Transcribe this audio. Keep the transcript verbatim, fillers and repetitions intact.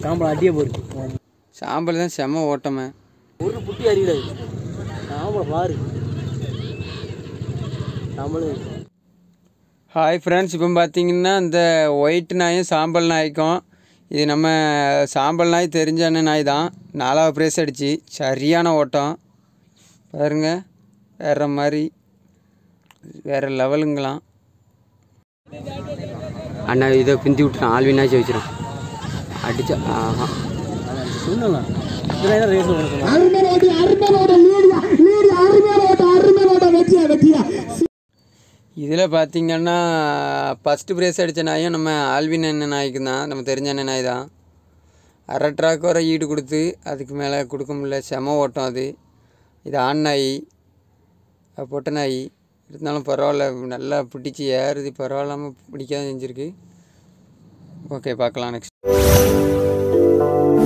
சாம்பல் அடியே போயிருக்கு. சாம்பல் தான் செம்ம ஓட்டமே. ஒரு புட்டி அறியாது. சாம்பல் பாரு. சாம்பல். ஹாய் ஃப்ரெண்ட்ஸ், இப்போ பார்த்தீங்கன்னா இந்த ஒயிட் நாயும் சாம்பல் நாய்க்கும், இது நம்ம சாம்பல் நாய் தெரிஞ்ச நாய் தான். நாலாவது ப்ரைஸ் அடிச்சு சரியான ஓட்டம் பாருங்க, வேறு மாதிரி வேறு லெவலுங்களாம். அண்ணா இதை பிந்தி விட்டுறான், ஆல்வினாச்சும் வச்சிடும் அடிச்சா. ஆஹா சொல்லலாம். இதில் பார்த்தீங்கன்னா ஃபஸ்ட்டு ப்ரைஸ் அடித்த நாயும் நம்ம ஆல்வின் அண்ணன் நாய்க்கு தான், நம்ம தெரிஞ்ச அண்ணன் நாய் தான். அரை ட்ராக் வர ஈடு கொடுத்து அதுக்கு மேலே கொடுக்க முடியல, செம ஓட்டம் அது. இது ஆண் நாய், பொட்டை நாய் இருந்தாலும் பரவாயில்ல, நல்லா பிடிச்சி ஏறுது, பரவாயில்லாமல் பிடிக்காத செஞ்சுருக்கு. ஓகே, பார்க்கலாம் நெக்ஸ்ட்.